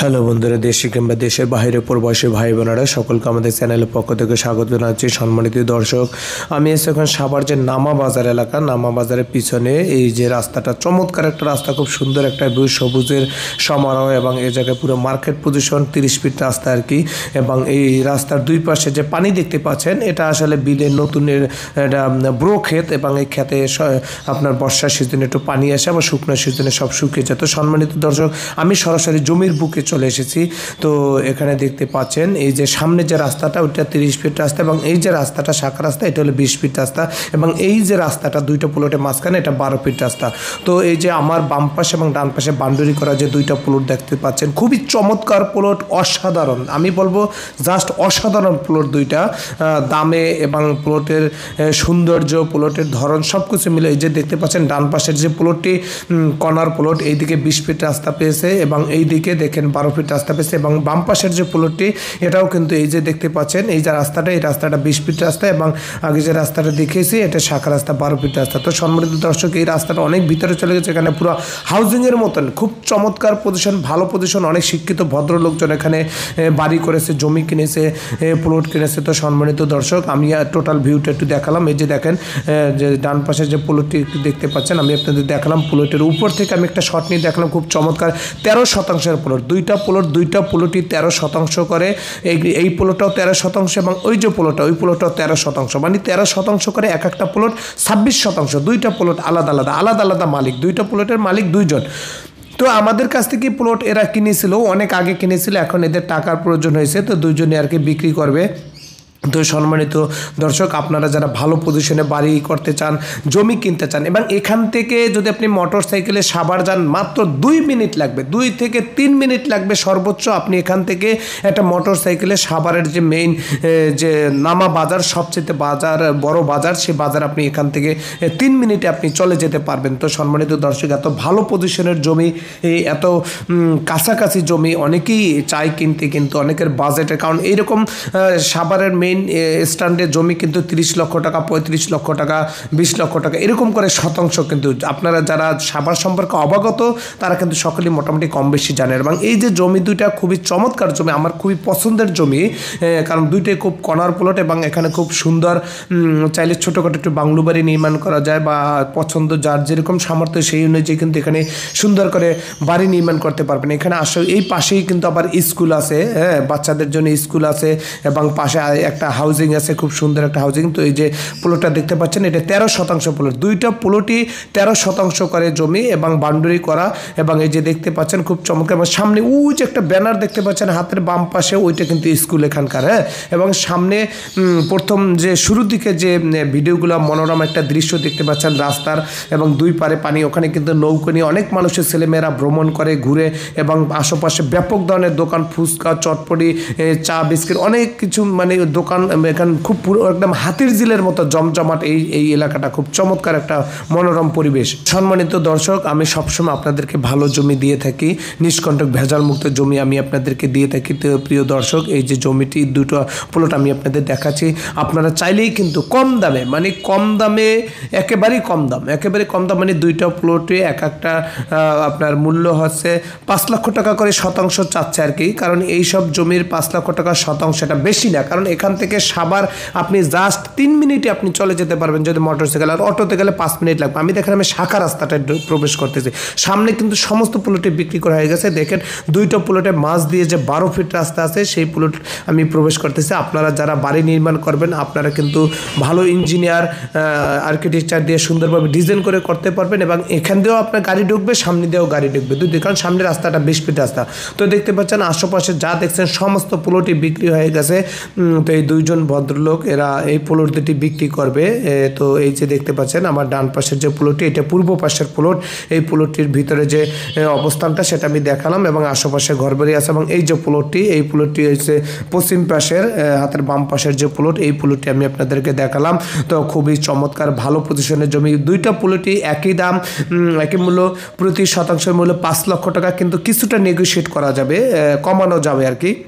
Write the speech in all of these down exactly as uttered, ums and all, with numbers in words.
Hello বন্ধুরা, দেশে কিংবা দেশের বাইরে প্রবাসী ভাই বোনেরা সকলকে আমাদের চ্যানেলের পক্ষ থেকে স্বাগত জানাচ্ছি। সম্মানিত দর্শক, আমি এসে এখন সাভার যে নামা বাজার এলাকা, নামা বাজারের পিছনে এই যে রাস্তাটা, চমৎকার একটা রাস্তা, খুব সুন্দর একটা ভিউ, সবুজের সমারোহ এবং এই জায়গায় পুরো মার্কেট পজিশন, তিরিশ ফিট রাস্তা আর কি। এবং এই রাস্তার দুই পাশে যে পানি দেখতে পাচ্ছেন, এটা আসলে বিলের নতুনের এটা ব্রো ক্ষেত, এবং এই ক্ষেতে আপনার বর্ষার সিজনে একটু পানি আসে, আবার শুকনো সিজনে সব শুকিয়ে যায়। তো সম্মানিত দর্শক, আমি সরাসরি জমির বুকে চলে এসেছি। তো এখানে দেখতে পাচ্ছেন এই যে সামনে যে রাস্তাটা, ওইটা তিরিশ ফিট রাস্তা, এবং এই যে রাস্তাটা শাখা রাস্তা, এটা হলো বিশ ফিট রাস্তা, এবং এই যে রাস্তাটা দুইটা প্লটের মাঝখানে, এটা বারো ফিট রাস্তা। তো এই যে আমার বাম পাশে এবং ডান পাশে বাউন্ডারি করা যে দুইটা প্লট দেখতে পাচ্ছেন, খুবই চমৎকার প্লট, অসাধারণ, আমি বলবো জাস্ট অসাধারণ প্লট দুইটা, দামে এবং প্লটের সৌন্দর্য, প্লটের ধরন সব কিছু মিলে। এই যে দেখতে পাচ্ছেন ডান পাশের যে প্লটটি কর্নার প্লট, এইদিকে বিশ ফিট রাস্তা পেয়েছে, এবং এই দিকে দেখেন বারো ফিট রাস্তা পেয়েছে, এবং বাম পাশের যে প্লটটি, এটাও কিন্তু এই যে দেখতে পাচ্ছেন এই যে রাস্তাটা, এই রাস্তাটা বিশ ফিট রাস্তা, এবং আগে যে রাস্তাটা দেখেছি এটা শাখা রাস্তা বারো ফিট রাস্তা। তো সম্মানিত দর্শক, এই রাস্তাটা অনেক ভিতরে চলে গেছে, এখানে পুরো হাউজিংয়ের মতন, খুব চমৎকার পজিশন, ভালো পজিশন, অনেক শিক্ষিত ভদ্র লোকজন এখানে বাড়ি করেছে, জমি কিনেছে, প্লট কিনেছে। তো সম্মানিত দর্শক, আমি টোটাল ভিউটা একটু দেখালাম। এই যে দেখেন যে ডান পাশে যে প্লটটি দেখতে পাচ্ছেন, আমি আপনাদের দেখালাম প্লটের উপর থেকে আমি একটা শট নিয়ে দেখালাম, খুব চমৎকার তেরো শতাংশের প্লট, দুইটা প্লট, দুইটা প্লটই তেরো শতাংশ করে। এই এই প্লটটাও তেরো শতাংশ, এবং ওই যে প্লটটা, ওই প্লটটাও তেরো শতাংশ, মানে তেরো শতাংশ করে এক একটা প্লট ছাব্বিশ শতাংশ। দুইটা প্লট আলাদা আলাদা আলাদা আলাদা মালিক, দুইটা প্লটের মালিক দুইজন। তো আমাদের কাছ থেকে প্লট এরা কিনেছিল, অনেক আগে কিনেছিল, এখন এদের টাকার প্রয়োজন হয়েছে, তো দুইজনে আর কি বিক্রি করবে। তো সম্মানিত দর্শক, আপনারা যারা ভালো পজিশনে বাড়ি করতে চান, জমি কিনতে চান, এবং এখান থেকে যদি আপনি মোটর সাইকেলে সাভার যান, মাত্র দুই মিনিট লাগবে, দুই থেকে তিন মিনিট লাগবে সর্বোচ্চ। আপনি এখান থেকে একটা মোটর সাইকেলে সাভারের যে মেইন যে নামা বাজার, সবচেয়ে বাজার, বড় বাজার, সে বাজার আপনি এখান থেকে তিন মিনিটে আপনি চলে যেতে পারবেন। তো সম্মানিত দর্শক, এত ভালো পজিশনের জমি, এত কাছাকাছি জমি অনেকেই চায় কিনতে, কিন্তু অনেকের বাজেটের কারণ এইরকম সাভারের মেইন স্ট্যান্ডের জমি কিন্তু তিরিশ লক্ষ টাকা, পঁয়ত্রিশ লক্ষ টাকা, বিশ লক্ষ টাকা এরকম করে শতাংশ। কিন্তু আপনারা যারা সাভার সম্পর্কে অবগত, তারা কিন্তু সকলেই মোটামুটি কম বেশি জানেন। এবং এই যে জমি দুইটা খুবই চমৎকার জমি, আমার খুবই পছন্দের জমি, কারণ দুইটাই খুব কর্নার প্লট, এবং এখানে খুব সুন্দর, চাইলে ছোটোখাটো একটু বাংলো বাড়ি নির্মাণ করা যায়, বা পছন্দ যার যেরকম সামর্থ্য সেই অনুযায়ী কিন্তু এখানে সুন্দর করে বাড়ি নির্মাণ করতে পারবেন। এখানে আসলে এই পাশেই কিন্তু আবার স্কুল আছে, হ্যাঁ, বাচ্চাদের জন্য স্কুল আছে, এবং পাশে একটা হাউজিং আছে, খুব সুন্দর একটা হাউজিং। তো এই যে প্লটটা দেখতে পাচ্ছেন, এটা তেরো শতাংশ প্লট, দুইটা প্লটই তেরো শতাংশ করে জমি, এবং বাউন্ডারি করা। এবং এই যে দেখতে পাচ্ছেন খুব চমৎকার, এবং সামনে ওই যে একটা ব্যানার দেখতে পাচ্ছেন হাতের বাম পাশে, ওইটা কিন্তু স্কুল এখানকার, হ্যাঁ। এবং সামনে প্রথম যে শুরুর দিকে যে ভিডিওগুলো, মনোরম একটা দৃশ্য দেখতে পাচ্ছেন রাস্তার, এবং দুই পারে পানি, ওখানে কিন্তু নৌকো নিয়ে অনেক মানুষের ছেলেমেয়েরা ভ্রমণ করে, ঘুরে, এবং আশেপাশে ব্যাপক ধরনের দোকান, ফুচকা, চটপটি, চা, বিস্কিট, অনেক কিছু মানে দোকান এখানে খুব পুরো একদম হাতির ঝিলের মতো জমজমাট এই এই এলাকাটা, খুব চমৎকার একটা মনোরম পরিবেশ। সম্মানিত দর্শক, আমি সবসময় আপনাদেরকে ভালো জমি দিয়ে থাকি, নিষ্কণ্টক ভেজাল মুক্ত জমি আমি আপনাদেরকে দিয়ে থাকি। তো প্রিয় দর্শক, এই যে জমিটি দুটো প্লট আমি আপনাদের দেখাচ্ছি, আপনারা চাইলেই কিন্তু কম দামে, মানে কম দামে, একেবারেই কম দাম, একেবারে কম দাম, মানে দুইটা প্লটে এক একটা আপনার মূল্য হচ্ছে পাঁচ লক্ষ টাকা করে শতাংশ চাচ্ছে আর কি। কারণ এইসব জমির পাঁচ লক্ষ টাকা শতাংশ, এটা বেশি না, কারণ এখান থেকে সাভার আপনি জাস্ট তিন মিনিটে আপনি চলে যেতে পারবেন যদি মোটরসাইকেল, আর অটোতে গেলে পাঁচ মিনিট লাগবে। আমি দেখেন আমি শাখা রাস্তাটায় প্রবেশ করতেছি, সামনে কিন্তু সমস্ত প্লটে বিক্রি করা হয়ে গেছে। দেখেন দুইটা প্লটে মাঝ দিয়ে যে বারো ফিট রাস্তা আছে, সেই প্লট আমি প্রবেশ করতেছি। আপনারা যারা বাড়ি নির্মাণ করবেন, আপনারা কিন্তু ভালো ইঞ্জিনিয়ার, আর্কিটেকচার দিয়ে সুন্দরভাবে ডিজাইন করে করতে পারবেন, এবং এখান দিয়েও আপনার গাড়ি ঢুকবে, সামনে দিয়েও গাড়ি ঢুকবে, দুই দিকে, কারণ সামনে রাস্তাটা বিশ ফিট রাস্তা। তো দেখতে পাচ্ছেন আশেপাশে যা দেখছেন সমস্ত প্লটই বিক্রি হয়ে গেছে। তো এই দুইজন ভদ্রলোক এরা এই প্লট দুটি বিক্রি করবে। তো এই যে দেখতে পাচ্ছেন আমার ডান পাশের যে প্লটটি, এটা পূর্ব পাশের প্লট, এই প্লটটির ভিতরে যে অবস্থানটা সেটা আমি দেখালাম, এবং আশেপাশে ঘরবাড়ি আছে। এবং এই যে প্লটটি, এই প্লটটি হচ্ছে পশ্চিম পাশের হাতের বাম পাশের যে প্লট, এই প্লটটি আমি আপনাদেরকে দেখালাম। তো খুবই চমৎকার ভালো পজিশনের জমি, দুইটা প্লটই একই দাম, একই মূল্য, প্রতি শতাংশের মূল্য পাঁচ লক্ষ টাকা, কিন্তু কিছুটা নেগোশিয়েট করা যাবে, কমানো যাবে আর কি।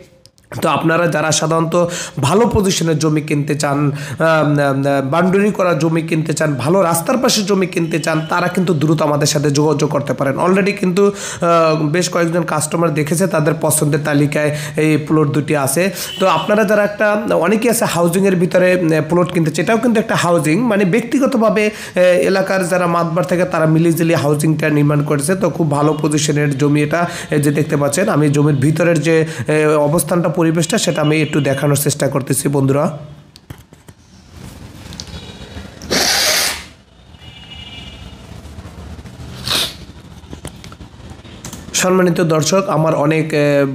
তো আপনারা যারা সাধারণত ভালো পজিশনের জমি কিনতে চান, বাউন্ডারি করা জমি কিনতে চান, ভালো রাস্তার পাশে জমি কিনতে চান, তারা কিন্তু দ্রুত আমাদের সাথে যোগাযোগ করতে পারেন। অলরেডি কিন্তু বেশ কয়েকজন কাস্টমার দেখেছে, তাদের পছন্দের তালিকায় এই প্লট দুটি আছে। তো আপনারা যারা একটা অনেকেই আছে হাউজিংয়ের ভিতরে প্লট কিনতে চায়, এটাও কিন্তু একটা হাউজিং, মানে ব্যক্তিগতভাবে এলাকার যারা মাতবার থেকে তারা মিলিজুলি হাউজিংটা নির্মাণ করেছে। তো খুব ভালো পজিশনের জমি এটা, যে দেখতে পাচ্ছেন আমি জমির ভিতরের যে অবস্থানটা পরিবেশটা সেটা আমি একটু দেখানোর চেষ্টা করতেছি বন্ধুরা। সম্মানিত দর্শক, আমার অনেক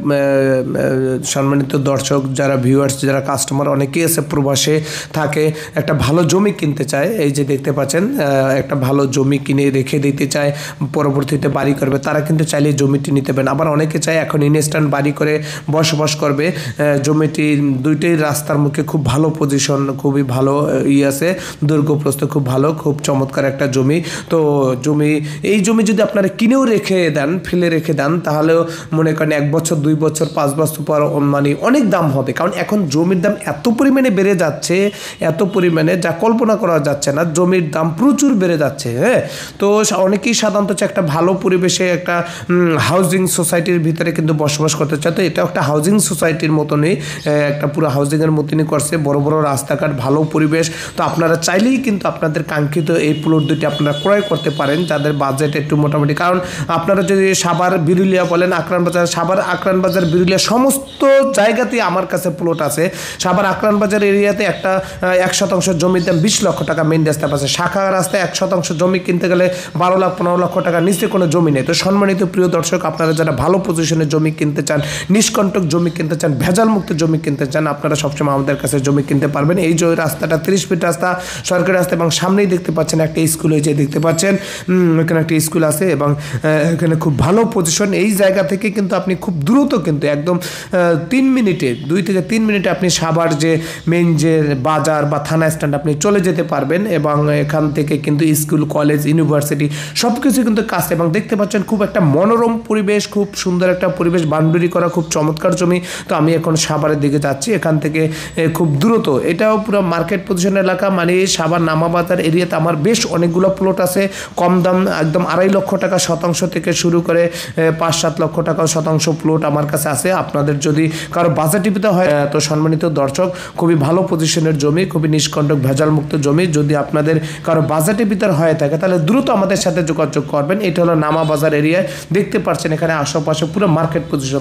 সম্মানিত দর্শক যারা ভিউয়ার্স, যারা কাস্টমার অনেকেই আছে প্রবাসে থাকে, একটা ভালো জমি কিনতে চায়। এই যে দেখতে পাচ্ছেন একটা ভালো জমি কিনে রেখে দিতে চায়, পরবর্তীতে বাড়ি করবে, তারা কিন্তু চাইলে জমিটি নিতে পারেন। আবার অনেকে চায় এখন ইনস্ট্যান্ট বাড়ি করে বসবাস করবে। জমিটি দুইটাই রাস্তার মুখে, খুব ভালো পজিশন, খুবই ভালো ই আছে, দুর্গপ্রস্থ খুব ভালো, খুব চমৎকার একটা জমি। তো জমি এই জমি যদি আপনারা কিনেও রেখে দেন, ফেলে রেখে দেন, তাহলেও মনে করেন এক বছর দুই বছর পাঁচ বছর পর মানে অনেক দাম হবে। কারণ এখন জমির দাম এত পরিমাণে বেড়ে যাচ্ছে, এত পরিমাণে যা কল্পনা করা যাচ্ছে না, জমির দাম প্রচুর বেড়ে যাচ্ছে। হ্যাঁ, তো অনেকেই সাধারণত একটা ভালো পরিবেশে একটা হাউজিং সোসাইটির ভিতরে কিন্তু বসবাস করতে চায়। তো এটা একটা হাউজিং সোসাইটির মতনই, একটা পুরো হাউজিংয়ের মতনই করছে, বড় বড় রাস্তাঘাট, ভালো পরিবেশ। তো আপনারা চাইলেই কিন্তু আপনাদের কাঙ্ক্ষিত এই প্লট দুটি আপনারা ক্রয় করতে পারেন, যাদের বাজেট একটু মোটামুটি। কারণ আপনারা যদি সাভার, বিরুলিয়া বলেন, আকরান বাজার, সাভার আকরান বাজার, বিরুলিয়া সমস্ত জায়গাতেই আমার কাছে প্লট আছে। সাভার আকরান বাজার এরিয়াতে একটা এক শতাংশ জমির দাম বিশ লক্ষ টাকা মেইন রাস্তা পাচ্ছে। শাখা রাস্তায় এক শতাংশ জমি কিনতে গেলে বারো লাখ পনেরো লক্ষ টাকার নিচে কোনো জমি নেই। তো সম্মানিত প্রিয় দর্শক, আপনারা যারা ভালো পজিশনে জমি কিনতে চান, নিষ্কণ্টক জমি কিনতে চান, ভেজাল মুক্ত জমি কিনতে চান, আপনারা সবসময় আমাদের কাছে জমি কিনতে পারবেন। এই যে রাস্তাটা তিরিশ ফিট রাস্তা, সরকারি রাস্তা, এবং সামনেই দেখতে পাচ্ছেন একটা স্কুল হয়েছে, দেখতে পাচ্ছেন এখানে একটা স্কুল আছে, এবং এখানে খুব ভালো পজিশন। এই জায়গা থেকে কিন্তু আপনি খুব দ্রুত কিন্তু একদম তিন মিনিটে দুই থেকে তিন মিনিটে আপনি সাভার যে মেইন যে বাজার বা থানা স্ট্যান্ড আপনি চলে যেতে পারবেন, এবং এখান থেকে কিন্তু স্কুল, কলেজ, ইউনিভার্সিটি সব কিছু কিন্তু কাছে। এবং দেখতে পাচ্ছেন খুব একটা মনোরম পরিবেশ, খুব সুন্দর একটা পরিবেশ, বাউন্ডারি করা, খুব চমৎকার জমি। তো আমি এখন সাভারের দিকে যাচ্ছি, এখান থেকে খুব দ্রুত, এটাও পুরো মার্কেট পজিশন এলাকা, মানে সাভার নামাবাজার এরিয়াতে আমার বেশ অনেকগুলো প্লট আছে, কম দাম, একদম আড়াই লক্ষ টাকা শতাংশ থেকে শুরু করে পাঁচ সাত লক্ষ টাকা শতাংশ প্লট আমার কাছে আছে। আপনাদের যদি কারো বাজেট টিপিতে হয়, তো সম্মানিত দর্শক, খুবই ভালো পজিশনের জমি, খুবই নিষ্কণ্টক ভেজাল মুক্ত জমি। যদি আপনাদের কারো বাজেটের ভিতর হয়ে থাকে, তাহলে দ্রুত আমাদের সাথে যোগাযোগ করবেন। এটা হলো নামা বাজার এরিয়ায়, দেখতে পাচ্ছেন এখানে আশেপাশে পুরো মার্কেট পজিশন।